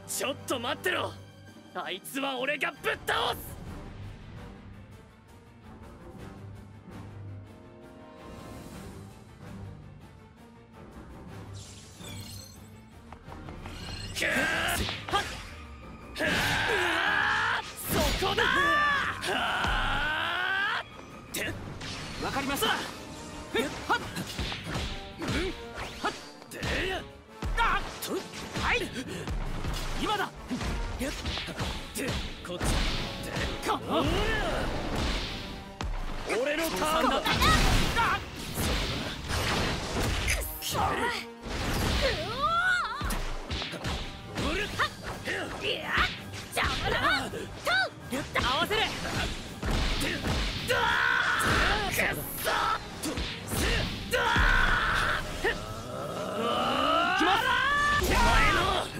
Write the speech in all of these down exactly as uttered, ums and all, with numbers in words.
ちょっと待ってろ。あいつは俺がぶっ倒す。くーはっそこだはーってわかりました。はっはっはっであっとはい今だ。でこっちでか俺のターンだ。くそいや邪魔だ。合わせる。くっそお前の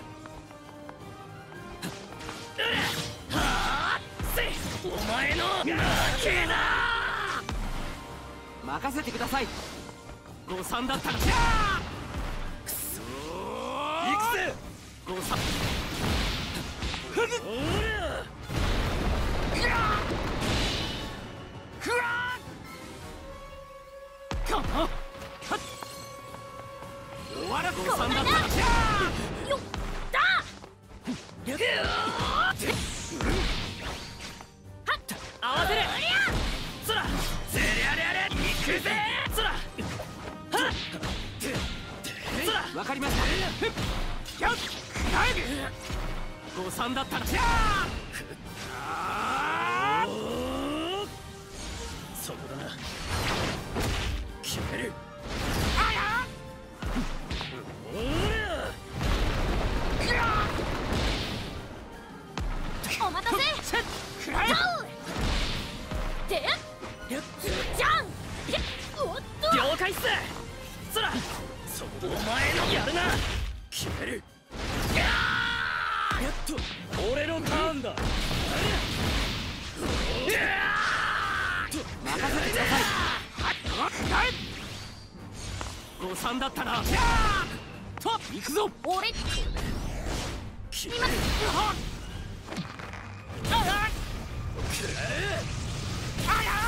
お前の負けだ。任せてください。ごさんだったらくそー行くぜ。ごさんふぐおりゃふわーかっはっ終わらごさんだったらよっだよっ合わせる。そらぜりゃりゃりゃ行くぜ。そらはっそらわかりました。よっごさんだったらそこだな。決める。あやおりゃお待たせ。くらえでじゃんおっと了解っす。そらそこお前のやるな。決める。やっと俺のターンだ。任せてください。ごさんだったな。と行くぞ。俺決める。あや